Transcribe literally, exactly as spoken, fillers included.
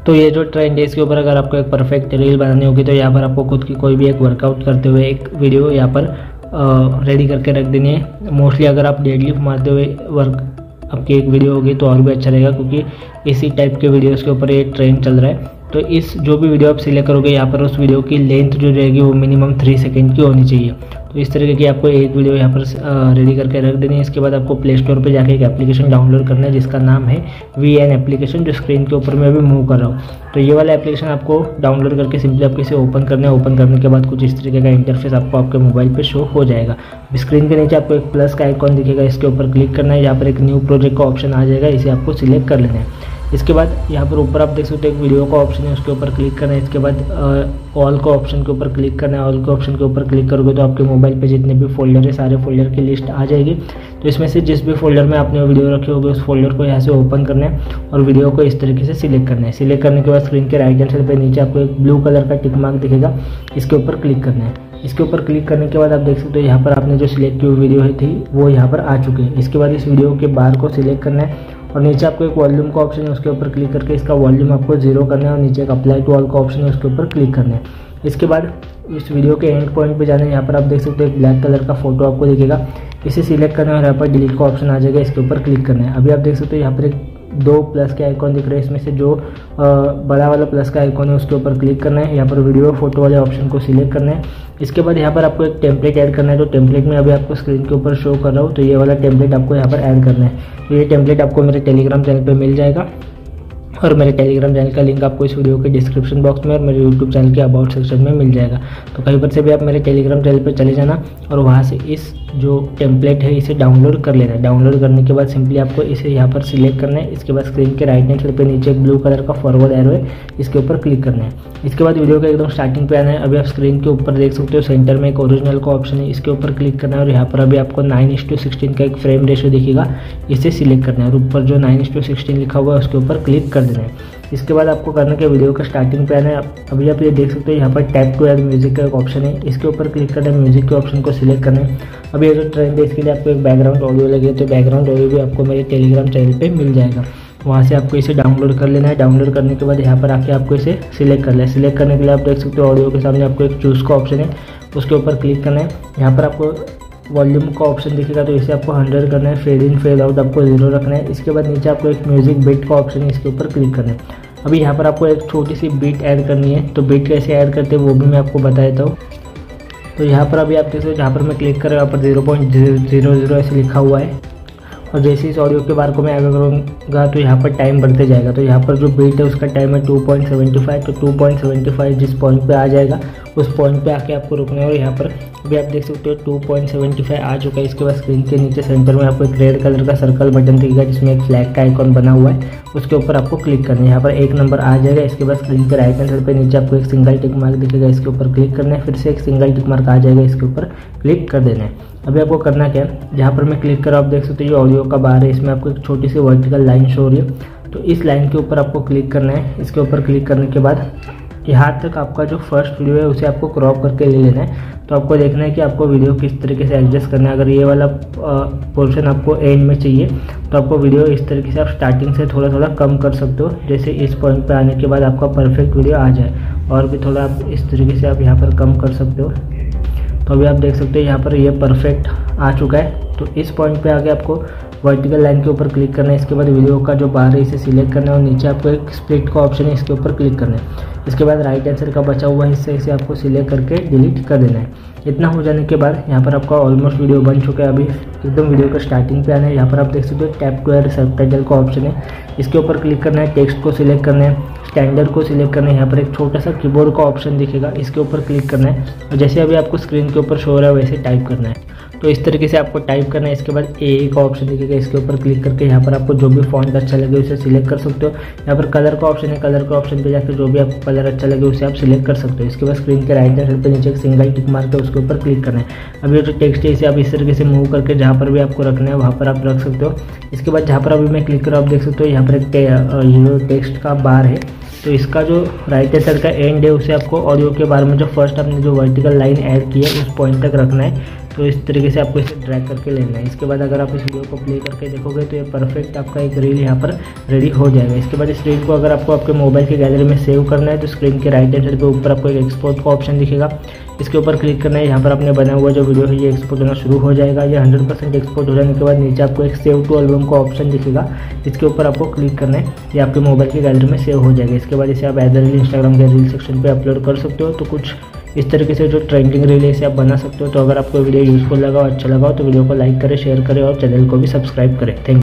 तो ये जो ट्रेंड है इसके ऊपर अगर आपको एक परफेक्ट रील बनानी होगी तो यहाँ पर आपको खुद की कोई भी एक वर्कआउट करते हुए एक वीडियो यहाँ पर रेडी करके रख देनी है। मोस्टली अगर आप डेडलिफ्ट मारते हुए वर्क आपकी एक वीडियो होगी तो और भी अच्छा रहेगा, क्योंकि इसी टाइप के वीडियोस के ऊपर ये ट्रेंड चल रहा है। तो इस जो भी वीडियो आप सिलेक्ट करोगे यहाँ पर उस वीडियो की लेंथ जो रहेगी वो मिनिमम थ्री सेकेंड की होनी चाहिए। तो इस तरीके की आपको एक वीडियो यहाँ पर रेडी करके रख देनी है। इसके बाद आपको प्ले स्टोर पे जाके एक एप्लीकेशन डाउनलोड करना है जिसका नाम है वी एन एप्लीकेशन, जो स्क्रीन के ऊपर मैं अभी मूव कर रहा हूँ। तो ये वाला एप्लीकेशन आपको डाउनलोड करके सिंपली आपको इसे ओपन करना है। ओपन करने के बाद कुछ इस तरीके का इंटरफेस आपको आपके मोबाइल पे शो हो जाएगा। स्क्रीन के नीचे आपको एक प्लस का आइकॉन दिखेगा, इसके ऊपर क्लिक करना है। यहाँ पर एक न्यू प्रोजेक्ट का ऑप्शन आ जाएगा, इसे आपको सिलेक्ट कर लेना है। इसके बाद यहाँ पर ऊपर आप देख सकते हो एक वीडियो का ऑप्शन है, उसके ऊपर क्लिक करना है। इसके बाद ऑल का ऑप्शन के ऊपर क्लिक करना है। ऑल के ऑप्शन के ऊपर क्लिक करोगे तो आपके मोबाइल पे जितने भी फोल्डर है सारे फोल्डर की लिस्ट आ जाएगी। तो इसमें से जिस भी फोल्डर में आपने वीडियो रखे होगे उस फोल्डर को यहाँ से ओपन करना है और वीडियो को इस तरीके से सिलेक्ट करना है। सिलेक्ट करने के बाद स्क्रीन के राइट हैंड साइड पे नीचे आपको एक ब्लू कलर का टिक मार्क दिखेगा, इसके ऊपर क्लिक करना है। इसके ऊपर क्लिक करने के बाद आप देख सकते हो यहाँ पर आपने जो सिलेक्ट की हुई वीडियो है थी वो यहाँ पर आ चुकी है। इसके बाद इस वीडियो के बार को सिलेक्ट करना है और नीचे आपको एक वॉल्यूम का ऑप्शन है, उसके ऊपर क्लिक करके इसका वॉल्यूम आपको जीरो करना है और नीचे एक अप्लाई टू ऑल का ऑप्शन है, उसके ऊपर क्लिक करना है। इसके बाद इस वीडियो के एंड पॉइंट पे जाना है। यहाँ पर आप देख सकते हो एक ब्लैक कलर का फोटो आपको दिखेगा, इसे सिलेक्ट करना है और यहाँ पर डिलीट का ऑप्शन आ जाएगा, इसके ऊपर क्लिक करना है। अभी आप देख सकते हो यहाँ पर एक दो प्लस के आइकॉन दिख रहे हैं, इसमें से जो आ, बड़ा वाला प्लस का आइकॉन है उसके ऊपर क्लिक करना है। यहाँ पर वीडियो फोटो वाले ऑप्शन को सिलेक्ट करना है। इसके बाद यहाँ पर आपको एक टेम्पलेट ऐड करना है। तो टेम्पलेट में अभी आपको स्क्रीन के ऊपर शो कर रहा हूँ, तो ये वाला टेम्पलेट आपको यहाँ पर ऐड करना है। तो ये टेम्पलेट आपको मेरे टेलीग्राम चैनल पर मिल जाएगा और मेरे टेलीग्राम चैनल का लिंक आपको इस वीडियो के डिस्क्रिप्शन बॉक्स में और मेरे यूट्यूब चैनल के अबाउट सेक्शन में मिल जाएगा। तो कहीं पर से भी आप मेरे टेलीग्राम चैनल पर चले जाना और वहाँ से इस जो टेम्पलेट है इसे डाउनलोड कर लेना है। डाउनलोड करने के बाद सिंपली आपको इसे यहाँ पर सिलेक्ट करना है। इसके बाद स्क्रीन के राइट हैंड साइड पे नीचे ब्लू कलर का फॉरवर्ड एरो है, इसके ऊपर क्लिक करना है। इसके बाद वीडियो के एकदम स्टार्टिंग पे आना है। अभी आप स्क्रीन के ऊपर देख सकते हो सेंटर में एक ओरिजिनल का ऑप्शन है, इसके ऊपर क्लिक करना है और यहाँ पर अभी आपको नाइन इस टू सिक्सटीन का एक फ्रेम रेशियो दिखेगा, इसे सिलेक्ट करना है और ऊपर जो नाइन इस टू सिक्सटीन लिखा हुआ है उसके ऊपर क्लिक कर देना है। इसके बाद आपको करना है वीडियो का स्टार्टिंग पे आना है। अभी आप ये देख सकते हो यहाँ पर टैप टू ऐड म्यूजिक का एक ऑप्शन है, इसके ऊपर क्लिक करना है, म्यूजिक के ऑप्शन को सिलेक्ट करना है। अभी ये जो ट्रेंड है इसके लिए आपको एक बैकग्राउंड ऑडियो लगे, तो बैकग्राउंड ऑडियो भी आपको मेरे टेलीग्राम चैनल पे मिल जाएगा, वहाँ से आपको इसे डाउनलोड कर लेना है। डाउनलोड करने के बाद यहाँ पर आके आपको इसे सिलेक्ट करना है। सिलेक्ट करने के लिए आप देख सकते हो ऑडियो के सामने आपको एक चूज़ का ऑप्शन है, उसके ऊपर क्लिक करना है। यहाँ पर आपको वॉल्यूम का ऑप्शन दिखेगा, तो इसे आपको हंड्रेड करना है। फेड इन फेड आउट आपको जीरो रखना है। इसके बाद नीचे आपको एक म्यूजिक बीट का ऑप्शन है, इसके ऊपर क्लिक करना है। अभी यहाँ पर आपको एक छोटी सी बीट ऐड करनी है, तो बीट कैसे ऐड करते हैं वो भी मैं आपको बता देता हूँ। तो यहाँ पर अभी आप देख सकते हो जहाँ पर मैं क्लिक कर रहा हूँ यहाँ पर जीरो पॉइंट जीरो जीरो ऐसे लिखा हुआ है और जैसे इस ऑडियो के बार को मैं आगे करूँगा तो यहाँ पर टाइम बढ़ते जाएगा। तो यहाँ पर जो बीट है उसका टाइम है टू पॉइंट सेवेंटी फाइव, तो टू पॉइंट सेवेंटी फाइव जिस पॉइंट पे आ जाएगा उस पॉइंट पे आके आपको रुकना है। और यहाँ पर अभी आप देख सकते हो टू पॉइंट सेवेंटी फाइव आ चुका है। इसके बाद स्क्रीन के नीचे सेंटर में आपको एक रेड कलर का सर्कल बटन दिखेगा जिसमें एक फ्लैग का आइकॉन बना हुआ है, उसके ऊपर आपको क्लिक करना है। यहाँ पर एक नंबर आ जाएगा। इसके बाद स्क्रीन के राइट हैंड साइड पे नीचे आपको एक सिंगल टिक मार्क दिखेगा, इसके ऊपर क्लिक करना है। फिर से एक सिंगल टिक मार्क आ जाएगा, इसके ऊपर क्लिक कर देना है। अभी आपको करना क्या है, जहाँ पर मैं क्लिक कर आप देख सकते हो ये ऑडियो का बार है, इसमें आपको एक छोटी सी वर्टिकल लाइन शो हो रही है, तो इस लाइन के ऊपर आपको क्लिक करना है। इसके ऊपर क्लिक करने के बाद यहाँ तक आपका जो फर्स्ट वीडियो है उसे आपको क्रॉप करके ले लेना है। तो आपको देखना है कि आपको वीडियो किस तरीके से एडजस्ट करना है। अगर ये वाला पोर्शन आपको एंड में चाहिए तो आपको वीडियो इस तरीके से आप स्टार्टिंग से थोड़ा थोड़ा कम कर सकते हो, जैसे इस पॉइंट पे आने के बाद आपका परफेक्ट वीडियो आ जाए। और भी थोड़ा आप इस तरीके से आप यहाँ पर कम कर सकते हो। तो अभी आप देख सकते हो यहाँ पर ये परफेक्ट आ चुका है। तो इस पॉइंट पे आके आपको वर्टिकल लाइन के ऊपर क्लिक करना है। इसके बाद वीडियो का जो बार है इसे सिलेक्ट करना है और नीचे आपको एक स्प्लिट का ऑप्शन है, इसके ऊपर क्लिक करना है। इसके बाद राइट हैंड साइड का बचा हुआ हिस्सा इसे आपको सिलेक्ट करके डिलीट कर देना है। इतना हो जाने के बाद यहाँ पर आपका ऑलमोस्ट वीडियो बन चुका है। अभी एकदम वीडियो का स्टार्टिंग पे आना है। यहाँ पर आप देख सकते हो टैप टू ऐड सबटाइटल का ऑप्शन है, इसके ऊपर क्लिक करना है। टेक्स्ट को सिलेक्ट करना है, स्टैंडर्ड को सिलेक्ट करना है। यहाँ पर एक छोटा सा कीबोर्ड का ऑप्शन दिखेगा, इसके ऊपर क्लिक करना है और जैसे अभी आपको स्क्रीन के ऊपर शो हो रहा है वैसे टाइप करना है। तो इस तरीके से आपको टाइप करना है। इसके बाद ए का ऑप्शन दिखेगा, इसके ऊपर क्लिक करके यहाँ पर आपको जो भी फॉन्ट अच्छा लगे उसे सिलेक्ट कर सकते हो। यहाँ पर कलर का ऑप्शन है, कलर का ऑप्शन पे जाकर जो भी आपको कलर अच्छा लगे उसे आप सिलेक्ट कर सकते हो। इसके बाद स्क्रीन के राइट हैंड साइड पे नीचे एक सिंगल टिक मार्क है, उसके ऊपर क्लिक करना है। अभी जो टेक्स्ट है इसे आप इस तरीके से मूव करके जहाँ पर भी आपको रखना है वहाँ पर आप रख सकते हो। इसके बाद जहाँ पर अभी मैं क्लिक करूँ आप देख सकते हो यहाँ पर एक टेक्स्ट का बार है, तो इसका जो राइट हैंड साइड का एंड है उसे आपको ऑडियो के बारे में जो फर्स्ट आपने जो वर्टिकल लाइन ऐड की है उस पॉइंट तक रखना है। तो इस तरीके से आपको इसे ड्रैग करके लेना है। इसके बाद अगर आप इस वीडियो को प्ले करके देखोगे तो ये परफेक्ट आपका एक रील यहाँ पर रेडी हो जाएगा। इसके बाद इस रील को अगर आपको आपके मोबाइल की गैलरी में सेव करना है तो स्क्रीन के राइट हैंड साइड पे ऊपर आपको एक एक्सपोर्ट का ऑप्शन दिखेगा, इसके ऊपर क्लिक करना है। यहाँ पर आपने बना हुआ जो वीडियो है ये एक्सपोर्ट होना शुरू हो जाएगा। ये हंड्रेड परसेंट एक्सपोर्ट हो जाने के बाद नीचे आपको एक सेव टू एल्बम का ऑप्शन दिखेगा, इसके ऊपर आपको क्लिक करना है। ये आपके मोबाइल की गैलरी में सेव हो जाएगा। इसके बाद इसे आप एज रील इंस्टाग्राम के रील सेक्शन पे अपलोड कर सकते हो। तो कुछ इस तरीके से जो ट्रेंडिंग रील है इसे आप बना सकते हो। तो अगर आपको वीडियो यूजफुल लगा और अच्छा लगा हो तो वीडियो को लाइक करें, शेयर करें और चैनल को भी सब्सक्राइब करें। Thank you.